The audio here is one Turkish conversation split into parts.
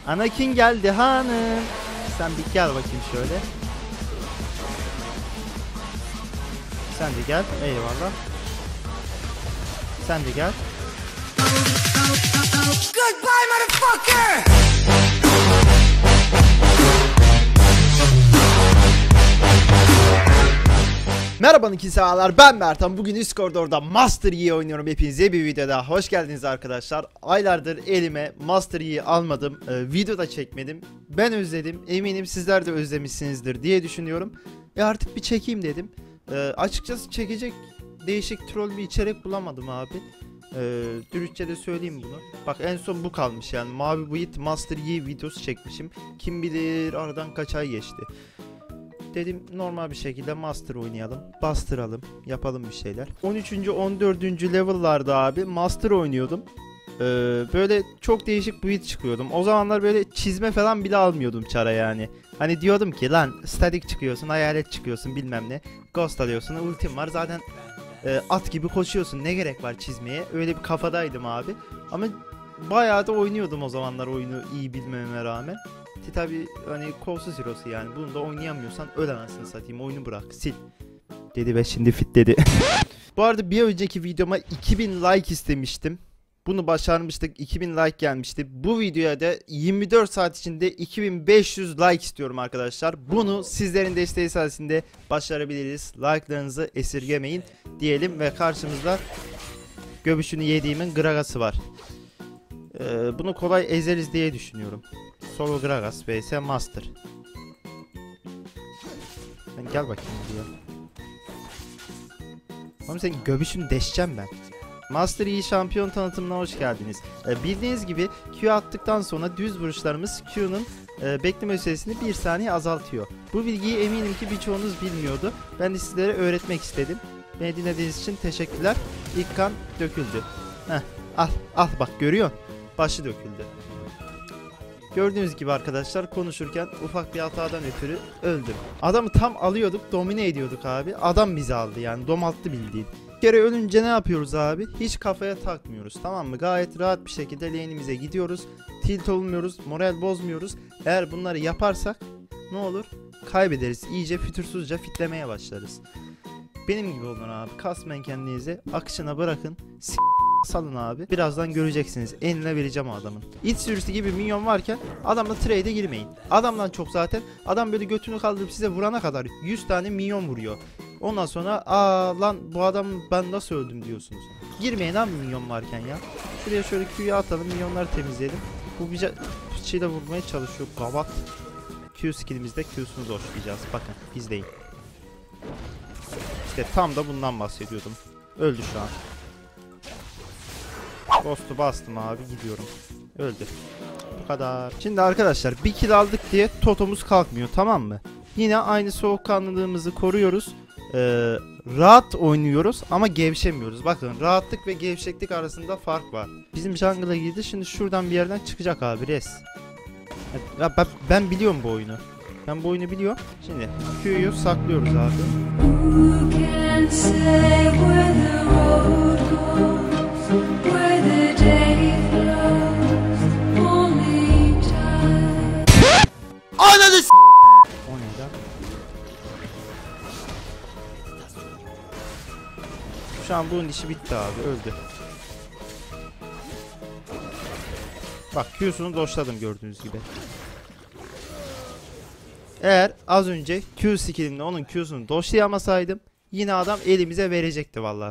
Anakin geldi hanım. Sen bir gel bakayım şöyle. Sen de gel. Eyvallah. Sen de gel. Goodbye motherfucker. Merhaba Nikisalar, ben Mertan. Bugün Discord'da Master Yi oynuyorum. Hepinize bir videoda hoş geldiniz arkadaşlar. Aylardır elime Master Yi'yi almadım. Videoda çekmedim. Ben özledim. Eminim sizler de özlemişsinizdir diye düşünüyorum. Artık bir çekeyim dedim. Açıkçası çekecek değişik troll bir içerik bulamadım abi. Dürüstçe de söyleyeyim bunu. Bak en son bu kalmış yani. Mavi Buit Master Yi videosu çekmişim. Kim bilir aradan kaç ay geçti. Dedim normal bir şekilde Master oynayalım, bastıralım, yapalım bir şeyler. 13. 14. level'larda abi Master oynuyordum. Böyle çok değişik build çıkıyordum. O zamanlar böyle çizme falan bile almıyordum çara yani. Hani diyordum ki lan statik çıkıyorsun, hayalet çıkıyorsun bilmem ne. Ghost alıyorsun, ultim var zaten at gibi koşuyorsun, ne gerek var çizmeye. Öyle bir kafadaydım abi. Ama bayağı da oynuyordum o zamanlar oyunu iyi bilmeme rağmen. Tabi hani kolsuz hero'su yani. Bunu da oynayamıyorsan ölemezsin satayım. Oyunu bırak, sil. Dedi ve şimdi fit dedi. Bu arada bir önceki videoma 2000 like istemiştim. Bunu başarmıştık. 2000 like gelmişti. Bu videoya da 24 saat içinde 2500 like istiyorum arkadaşlar. Bunu sizlerin desteği sayesinde başarabiliriz. Like'larınızı esirgemeyin diyelim ve karşımızda göbüşünü yediğimin Gragas'ı var. Bunu kolay ezeriz diye düşünüyorum. Solo Gragas vs Master. Sen gel bakayım diyor. Oğlum senin göbüşünü deşeceğim ben. Master Yi şampiyon tanıtımına hoş geldiniz. Bildiğiniz gibi Q attıktan sonra düz vuruşlarımız Q'nun bekleme süresini 1 saniye azaltıyor. Bu bilgiyi eminim ki birçoğunuz bilmiyordu. Ben de sizlere öğretmek istedim. Beni dinlediğiniz için teşekkürler. İlk kan döküldü. Al bak görüyorsun. Başı döküldü. Gördüğünüz gibi arkadaşlar konuşurken ufak bir hatadan ötürü öldüm. Adamı tam alıyorduk, domine ediyorduk abi. Adam bizi aldı yani, domalttı bildiğin. Bir kere ölünce ne yapıyoruz abi? Hiç kafaya takmıyoruz, tamam mı? Gayet rahat bir şekilde lane'imize gidiyoruz. Tilt olmuyoruz, moral bozmuyoruz. Eğer bunları yaparsak ne olur? Kaybederiz. İyice fütursuzca fitlemeye başlarız. Benim gibi olun abi. Kasmayın kendinizi. Akışına bırakın. Salın abi. Birazdan göreceksiniz. Eline vereceğim o adamın. İç sürüsü gibi minyon varken adamla trade'e girmeyin. Adamdan çok zaten. Adam böyle götünü kaldırıp size vurana kadar 100 tane minyon vuruyor. Ondan sonra lan bu adam ben nasıl öldüm diyorsunuz. Girmeyin abi minyon varken ya. Şuraya şöyle Q'yu atalım. Minyonları temizleyelim. Bu bir şeyle vurmaya çalışıyor. Gavat. Q skillimizde Q'sunu doşlayacağız. Bakın izleyin. İşte tam da bundan bahsediyordum. Öldü şu an. Ghost'u bastım abi, gidiyorum. Öldü. Bu kadar. Şimdi arkadaşlar bir kill aldık diye totomuz kalkmıyor, tamam mı? Yine aynı soğukkanlılığımızı koruyoruz. Rahat oynuyoruz ama gevşemiyoruz. Bakın rahatlık ve gevşeklik arasında fark var. Bizim jungle'a girdi, şimdi şuradan bir yerden çıkacak abi res. Ya ben biliyorum bu oyunu. Ben bu oyunu biliyorum. Şimdi Q'yu saklıyoruz abi. Ananı s***! O neydi? Şu an bunun işi bitti abi, öldü. Bak Q'sunu doşladım gördüğünüz gibi. Eğer az önce Q skillimle onun Q'sunu doşlayamasaydım yine adam elimize verecekti vallahi.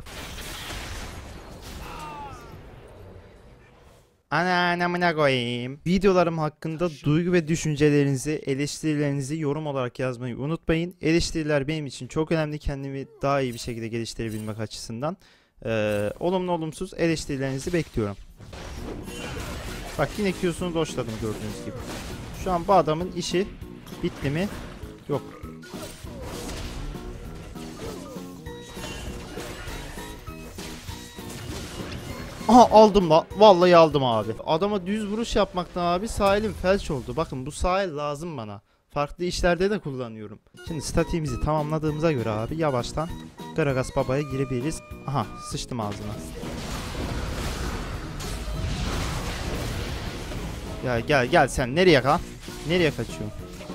Anamına koyayım. Videolarım hakkında duygu ve düşüncelerinizi, eleştirilerinizi yorum olarak yazmayı unutmayın. Eleştiriler benim için çok önemli, kendimi daha iyi bir şekilde geliştirebilmek açısından. Olumlu olumsuz eleştirilerinizi bekliyorum. Bak yine Q'sunu doşladım gördüğünüz gibi. Şu an bu adamın işi bitti mi? Yok. Aha aldım la. Vallahi aldım abi. Adama düz vuruş yapmaktan abi sağ elim felç oldu. Bakın bu sağ el lazım bana. Farklı işlerde de kullanıyorum. Şimdi statiğimizi tamamladığımıza göre abi yavaştan Gragas babaya girebiliriz. Aha sıçtım ağzına. Ya gel gel sen nereye nereye kaçıyorsun?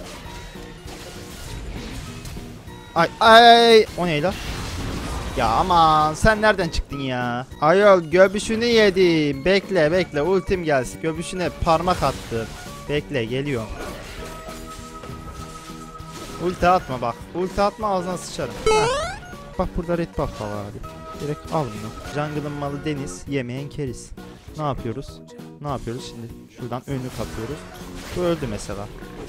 Ay ay o ne la? Ya aman sen nereden çıktın ya? Ayol göbüşünü yedim. Bekle bekle ultim gelsin. Göbüşüne parmak attım. Bekle geliyorum. Ulti atma bak. Ulti atma ağzına sıçarım. Heh. Bak burada red buff var abi. Direkt al bunu. Jungle'ın malı deniz, yemeyen keriz. Ne yapıyoruz? Ne yapıyoruz şimdi? Şuradan önlü kapıyoruz. Bu öldü mesela.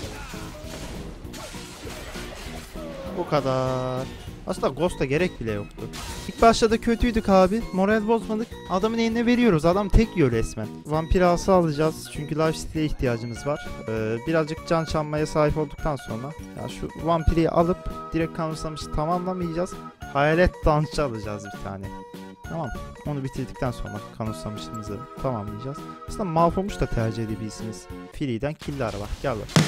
Bu kadar. Aslında Ghost'a gerek bile yoktu. İlk başta da kötüydük abi. Moral bozmadık. Adamın eline veriyoruz. Adam tek yiyor resmen. Vampir ası alacağız. Çünkü lifesteal'e ihtiyacımız var. Birazcık can çalmaya sahip olduktan sonra. Ya şu vampiri alıp direkt kanırsamışı tamamlamayacağız. Hayalet dansçı alacağız bir tane. Tamam. Onu bitirdikten sonra kanırsamışımızı tamamlayacağız. Aslında Malphumuş da tercih edebilirsiniz. Free'den killer var. Gel bak.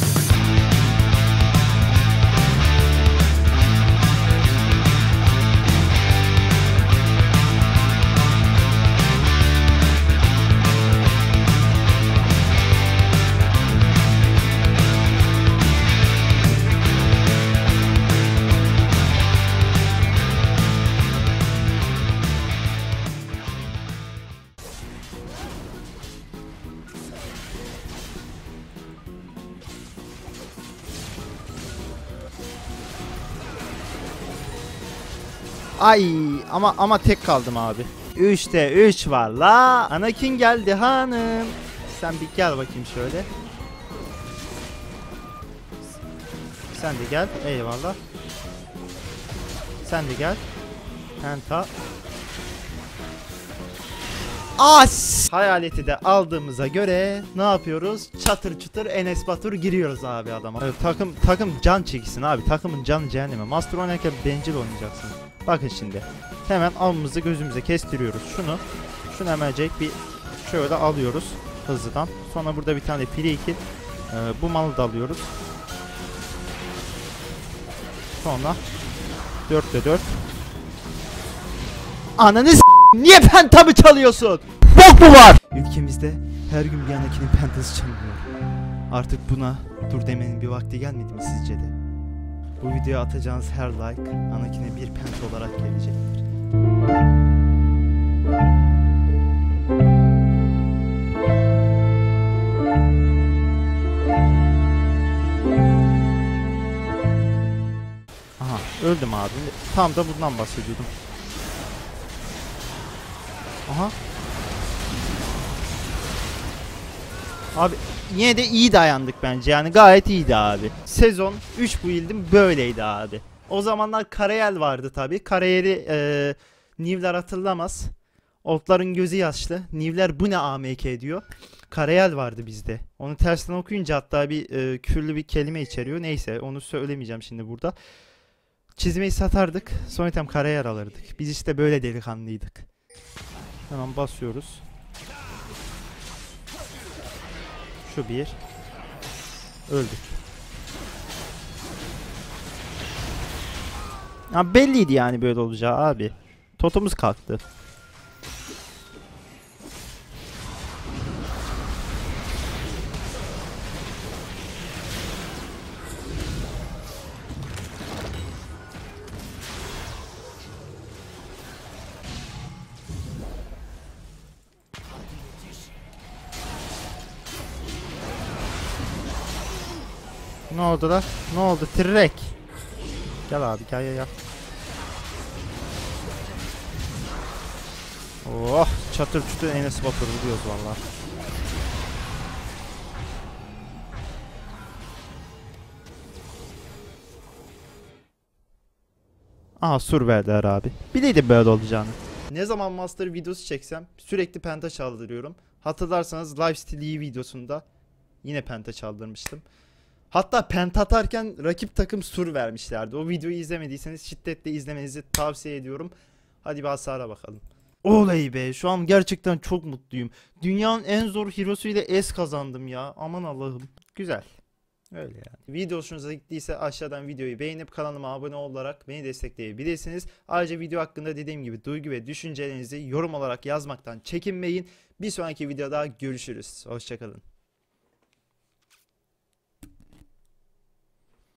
Ay ama tek kaldım abi. 3'te 3 var la. Anakin geldi hanım. Sen bir gel bakayım şöyle. Sen de gel. Eyvallah. Sen de gel. Penta. As! Hayaleti de aldığımıza göre ne yapıyoruz? Çatır çutur Enes Batur giriyoruz abi adama. Evet, takım can çeksin abi. Takımın canı cehenneme. Master oynarken bencil oynayacaksın. Bakın şimdi. Hemen alnımızı gözümüze kestiriyoruz. Şunu hemencek bir şöyle alıyoruz hızlıdan. Sonra burada bir tane free kill. Bu malı da alıyoruz. Sonra 4'te 4. Ananı niye pentamı çalıyorsun? Bok mu var? Ülkemizde her gün bir Anakin'in pentası çalınıyor. Artık buna dur demenin bir vakti gelmedi mi sizce de? Bu videoya atacağınız her like Anakin'e bir penta olarak gelecektir. Aha öldüm abi. Tam da bundan bahsediyordum. Aha. Abi yine de iyi dayandık bence. Yani gayet iyiydi abi. Sezon 3 build'im böyleydi abi. O zamanlar Karayel vardı tabi. Karayel'i Nivler hatırlamaz. Otların gözü yaşlı. Nivler bu ne AMK diyor. Karayel vardı bizde. Onu tersten okuyunca hatta bir küfürlü bir kelime içeriyor. Neyse onu söylemeyeceğim şimdi burada. Çizmeyi satardık. Sonra tam Karayel alırdık. Biz işte böyle delikanlıydık. Hemen basıyoruz. Şu bir. Öldük. Ya belliydi yani böyle olacağı abi. Totumuz kalktı. Ne oldu da? Ne oldu? Tirek. Gel abi gel. Oh çatır çutur Enes Batur vuruyoruz valla. Aha sur verdiler abi. Bileydim böyle olacağını. Ne zaman master videosu çeksem sürekli penta çaldırıyorum. Hatırlarsanız Lifesteal iyi videosunda yine penta çaldırmıştım. Hatta penta atarken rakip takım sur vermişlerdi. O videoyu izlemediyseniz şiddetle izlemenizi tavsiye ediyorum. Hadi bir hasara bakalım. Oley be, şu an gerçekten çok mutluyum. Dünyanın en zor hero'suyla S kazandım ya. Aman Allah'ım. Güzel. Öyle yani. Video hoşunuza gittiyse aşağıdan videoyu beğenip kanalıma abone olarak beni destekleyebilirsiniz. Ayrıca video hakkında dediğim gibi duygu ve düşüncelerinizi yorum olarak yazmaktan çekinmeyin. Bir sonraki videoda görüşürüz. Hoşçakalın.